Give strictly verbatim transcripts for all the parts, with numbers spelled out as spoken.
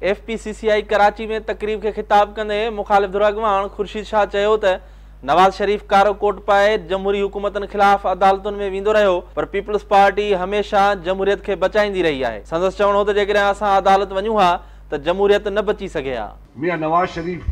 F P C C I Karachi में तकरीब के खिताब कंदे मुखालिफ धुर अॻवान खुर्शीद शाह चयो त नवाज शरीफ कारो कोट पाए जमहूरी हुकूमतन खिलाफ अदालतुन में वींदो रहियो, पर पीपल्स पार्टी हमेशा जमहूरियत के बचाईंदी रही है। संदसि चवणो हो त जेकॾहिं असां अदालत वञूं हा त जमहूरियत न बची सघे हा। मियां नवाज शरीफ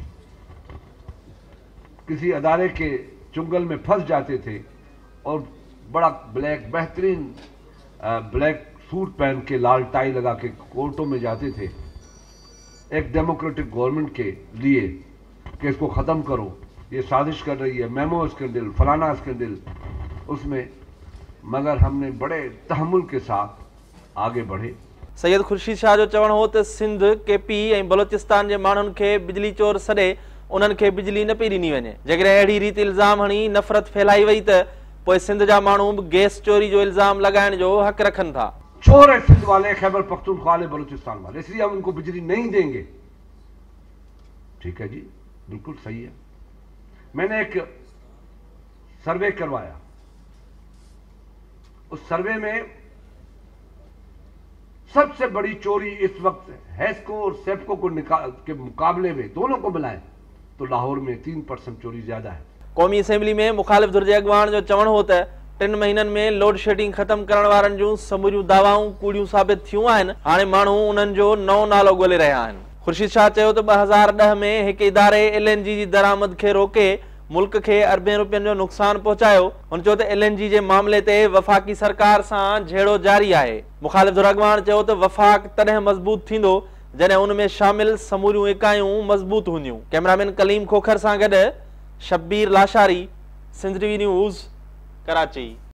किसी अदारे के चुंगल में फंस जाते थे और बड़ा ब्लैक बेहतरीन ब्लैक सूट पहन के लाल टाई लगा के कोर्टों में जाते थे एक डेमोक्रेटिक गवर्नमेंट के लिए कि इसको ख़त्म करो, ये साजिश कर रही है, मेमो स्कैंडल, फलाना स्कैंडल, उसमें मगर हमने बड़े तहम्मुल के साथ आगे बढ़े। सैयद खुर्शीद शाह जो चवण हो त सिंध, के पी ऐं बलोचिस्तान जे माण्हुनि खे बिजली चोर सॾे उन्हनि खे बिजली न पई ॾिनी वञे। जेकॾहिं अहिड़ी रीति इल्ज़ाम हणी नफ़रत फैलाई वई त पोइ सिंध जा माण्हू बि गैस चोरी जो इल्ज़ाम लगाइण जो हक़ रखनि था। चोर है सिंध वाले, खैबर पख्तूनख्वा वाले, बलूचिस्तान वाले, इसलिए हम उनको बिजली नहीं देंगे। ठीक है जी, बिल्कुल सही है। मैंने एक सर्वे करवाया, उस सर्वे में सबसे बड़ी चोरी इस वक्त हैस्को और सेप्को को के मुकाबले में दोनों को मिलाएं तो लाहौर में तीन परसेंट चोरी ज्यादा है। कौमी असेंबली में मुखालिफ धुर जे अॻवान जो चवण हो त टिन महीननि में लोड शेडिंग ख़त्म करण वारनि जूं समूरियूं दावाऊं कूड़ियूं साबित थियूं आहिनि। हाणे माण्हू उन्हनि जो नओं नालो ॻोल्हे रहिया आहिनि। खुर्शीद शाह चयो त ॿ हज़ार ॾह में हिकु इदारे एल एन जी जी दरामद खे रोके मुल्क खे अरबें रुपयनि जो नुक़सान पहुचायो। हुन चयो त एल एन जी जे मामले ते वफ़ाक़ी सरकार सां झेड़ो जारी आहे। मुखालिफ धुर अॻवान चयो त वफ़ाक़ तॾहिं मज़बूत थींदो जॾहिं उन में शामिल समूरियूं इकायूं मज़बूत हूंदियूं। कैमरामैन कलीम खोखर सां गॾु शब्बीर लाशारी, सिंध टीवी न्यूज़, कराची।